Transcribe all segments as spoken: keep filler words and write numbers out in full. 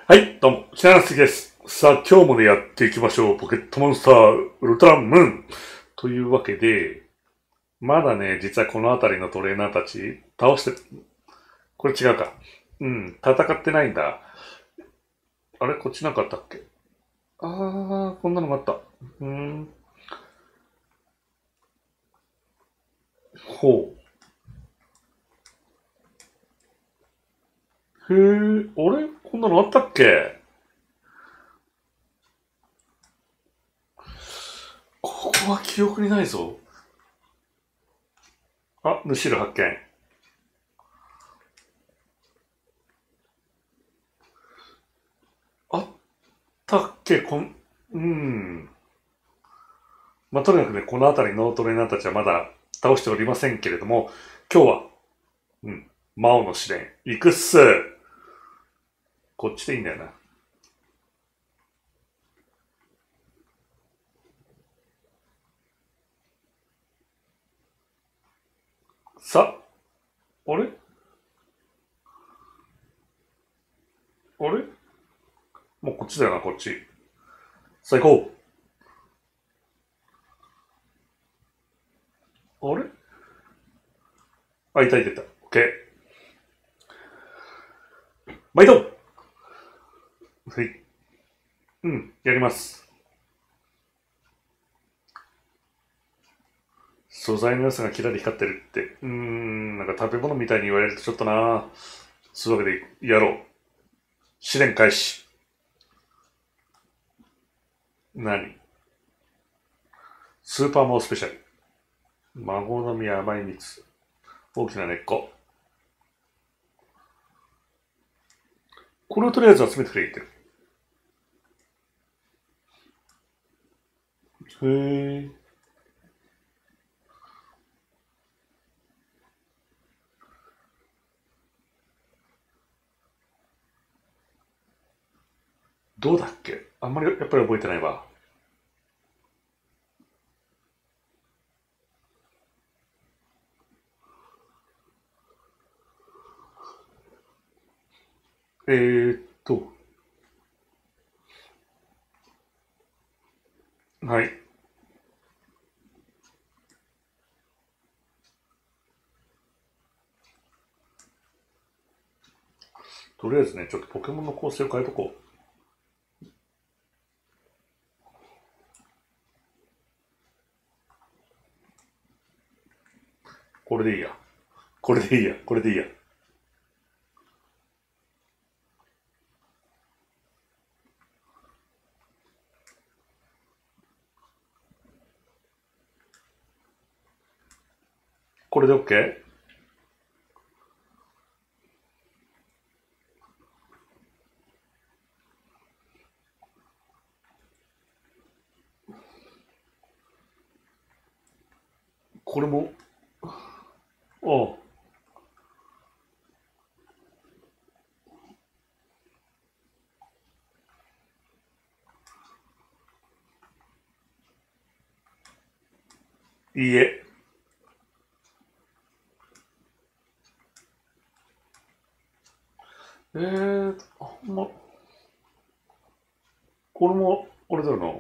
はい、どうも、北原杉です。さあ、今日もね、やっていきましょう。ポケットモンスター、ウルトラムーン。というわけで、まだね、実はこの辺りのトレーナーたち、倒して、これ違うか。うん、戦ってないんだ。あれ、こっちなんかあったっけ？あー、こんなのがあった。うーん、ほう。へー、あれこんなのあったっけ？ここは記憶にないぞ。あ、ヌシル発見。あったっけこん、うん。まあ、とにかくね、この辺りのトレーナーたちはまだ倒しておりませんけれども、今日は、うん、魔王の試練、行くっす。こっちでいいんだよな。さ、あれあれもうこっちだよな、こっち。さあ行こう。あれあ、いたいたいた。オッケー。毎度はい。うん、やります。素材の良さがキラリ光ってるって。うーん、なんか食べ物みたいに言われるとちょっとな。そういうわけで、やろう。試練開始。何？スーパーマオスペシャル。孫の実甘い蜜。大きな根っこ。これをとりあえず集めてくれ言ってる。へえ。どうだっけ？あんまりやっぱり覚えてないわ。えーっと、はい。とりあえずね、ちょっとポケモンの構成を変えとこう。これでいいや。これでいいや。これでいいや。これで OK？ これも、ああ、いいえ。えーと、あんま、これも、あれだよな。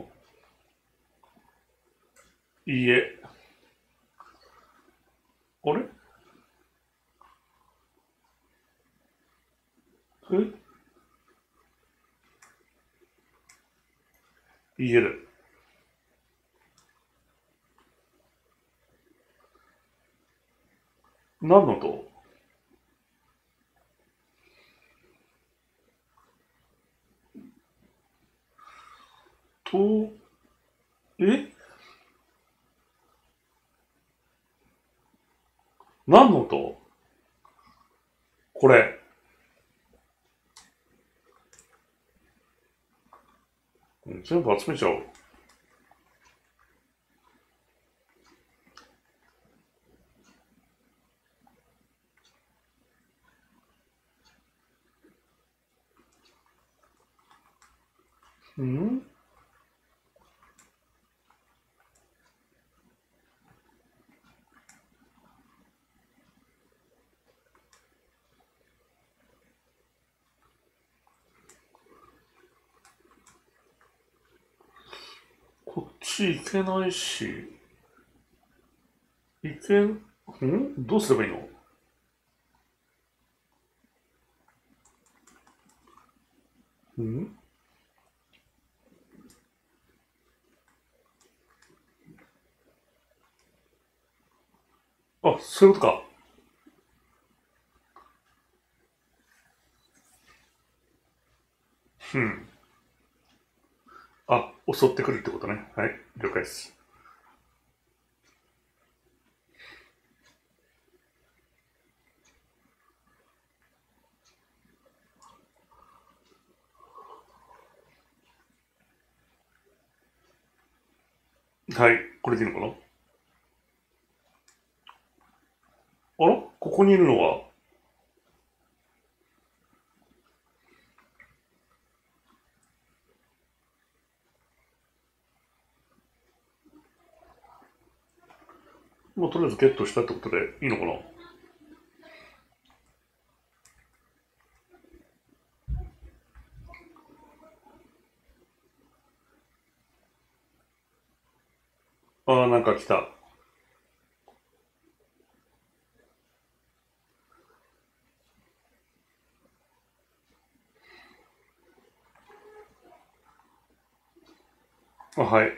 いいえ。あれえいいえだ。何のとと、え何のとこれ。全部集めちゃおう。んち行けないし、行けん、んどうすればいいの？んあ、そういうことか。うん。あ、襲ってくるってことね。はい、了解です。はい、これでいいのかな？あらここにいるのは、もうとりあえずゲットしたってことでいいのかな？あー、なんか来た。あ、はい。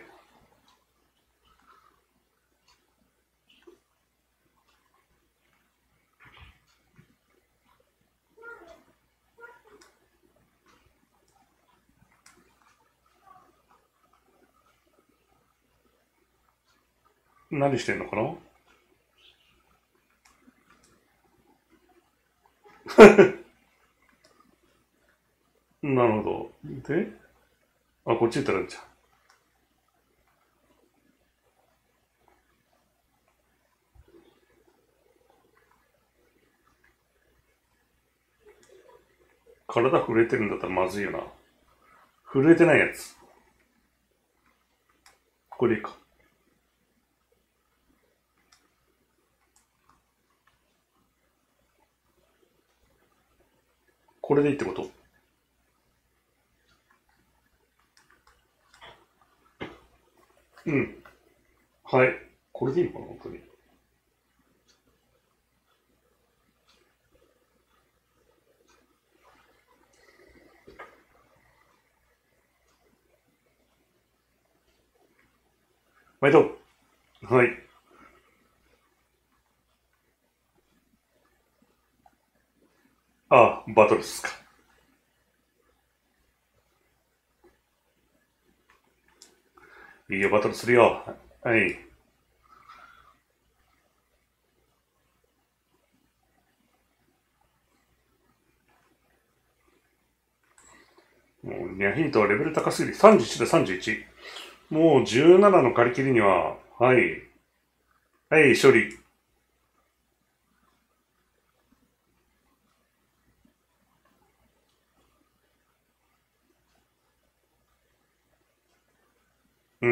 何してんのかな？なるほど。で、あ、こっち行ったらいいじゃん。体震えてるんだったらまずいよな。震えてないやつ。これでいいか。これでいいってこと？うん。はい。これでいいのかな本当に。毎度。はい。あ、バトルっすか。いいよ、バトルするよ。はい。もう、ニャヒートはレベル高すぎる。さんじゅういちでさんじゅういち。もうじゅうななの借り切りには、はい。はい、処理。うん。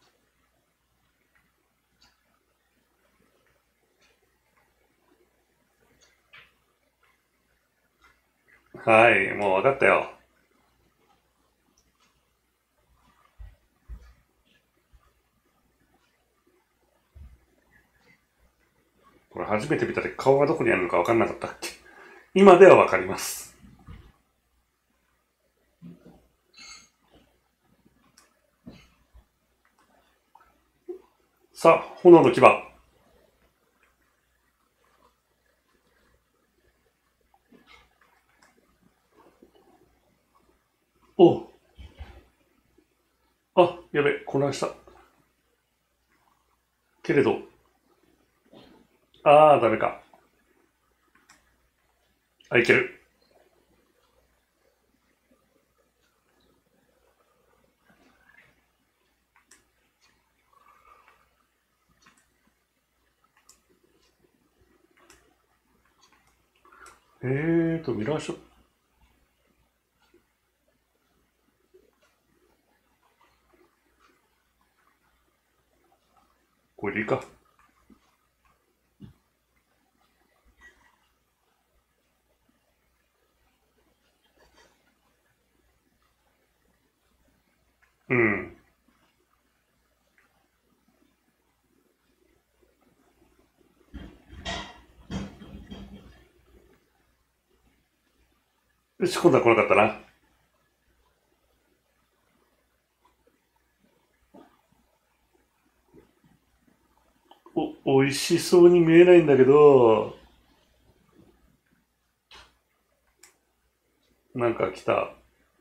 はい、もう分かったよ。これ初めて見た時顔がどこにあるのか分かんなかったっけ？今では分かります。さあ、炎の牙。お、あ、やべ、混乱した。けれど、あー、ダメか。あ、いける。えーと、ミラーショット。これでいいか。うん。 よし、今度は来なかったな。お、美味しそうに見えないんだけど、なんか来た。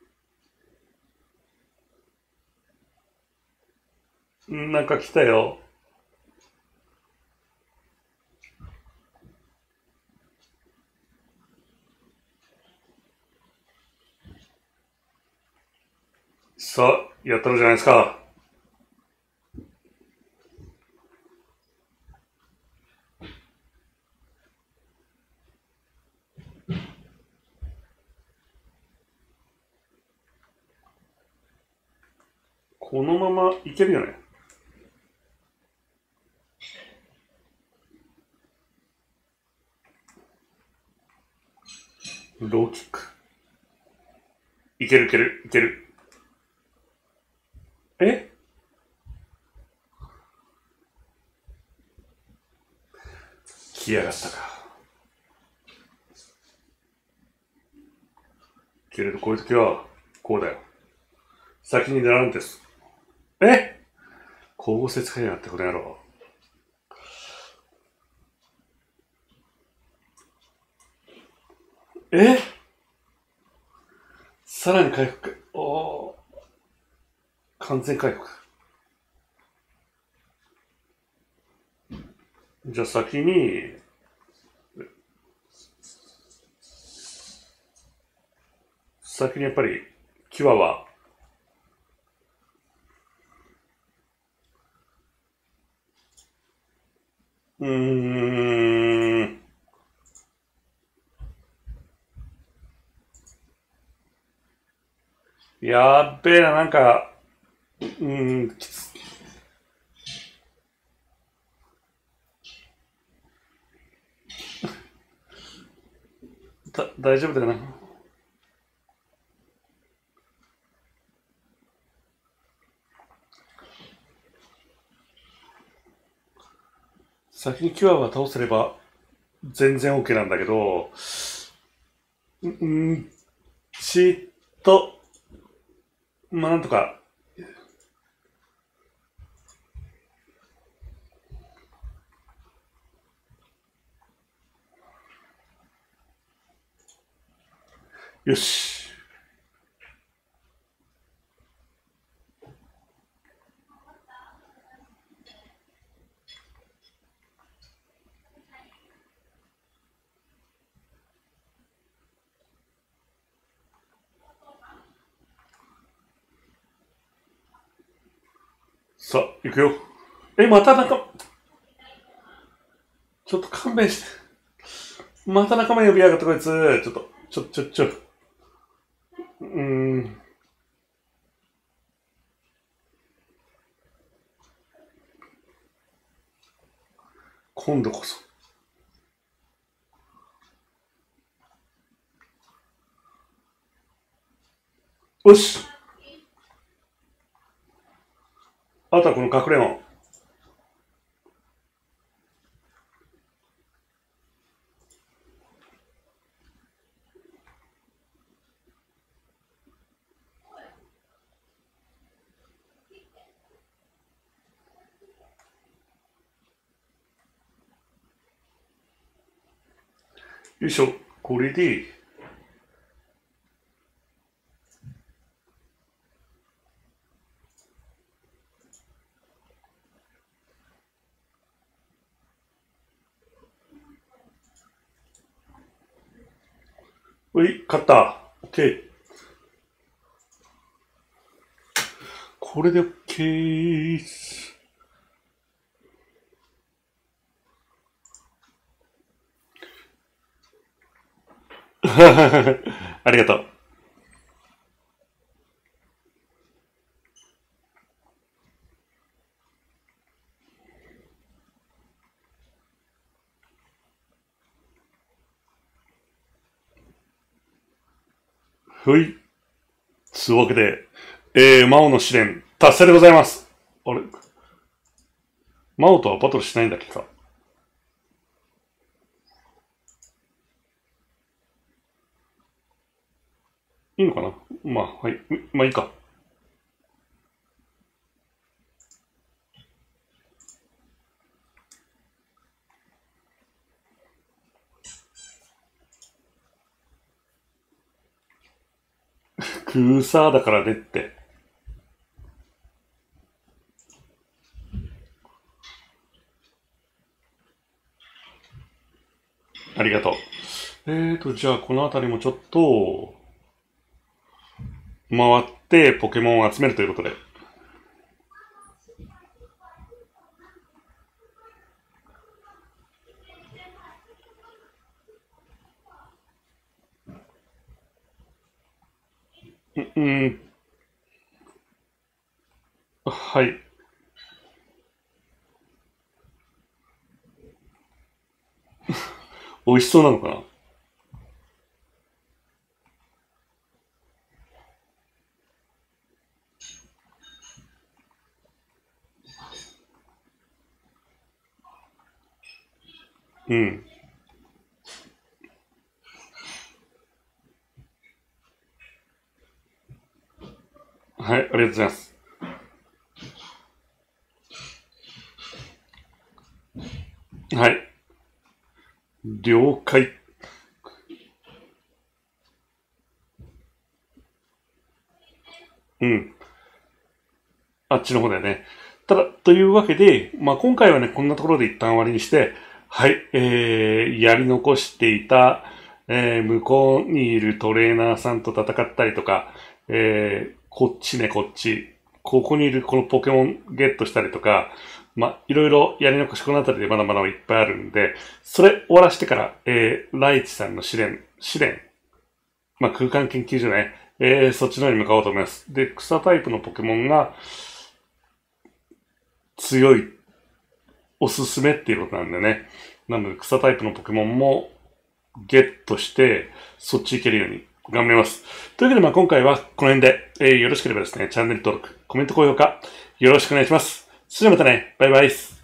なんか来たよ。さあ、やったのじゃないですか。このままいけるよね。ローキック。いけるいけるいける。え来やがったか。けれどこういう時は、こうだよ。先に狙うんです。え交互接会やってことやろう。えさらに回復。おー、完全回復。じゃあ先に、先にやっぱり、キワは、うーん、やっべえな、なんか、うーん、きつ、だ、大丈夫だよな。先にキュアは倒せれば全然 OK なんだけど、うーん、ちっと、まあなんとか、よし。さあ、行くよ。え、また仲間、ちょっと勘弁して。また仲間呼びやがってこいつ。ちょっと、ちょ、ちょ、ちょ。うーん、今度こそ。よし。あとはこの隠れん。よいしょ。これで、うい、勝った。オッケー。これでオッケー。ありがとう。ふい。つうわけで、えー、魔王の試練、達成でございます。あれ魔王とはバトルしないんだっけか。 いいのかな。まあ、はい。まあいいか。クーサーだからねって。ありがとう。えーと、じゃあこの辺りもちょっと、回ってポケモンを集めるということで。うん、はい。美味しそうなのかな。うん。はい、ありがとうございます。はい。了解。うん。あっちの方だよね。ただ、というわけで、まあ、今回はね、こんなところで一旦終わりにして、はい、えー、やり残していた、えー、向こうにいるトレーナーさんと戦ったりとか、えー、こっちね、こっち、ここにいるこのポケモンゲットしたりとか、まあ、いろいろやり残しこのあたりでまだまだいっぱいあるんで、それ終わらしてから、えー、ライチさんの試練、試練、まあ、空間研究所ね、えー、そっちの方に向かおうと思います。で、草タイプのポケモンが強い、おすすめっていうことなんでね。なので、草タイプのポケモンもゲットして、そっち行けるように頑張ります。というわけで、まあ今回はこの辺で、えー、よろしければですね、チャンネル登録、コメント、高評価、よろしくお願いします。それではまたね、バイバイ。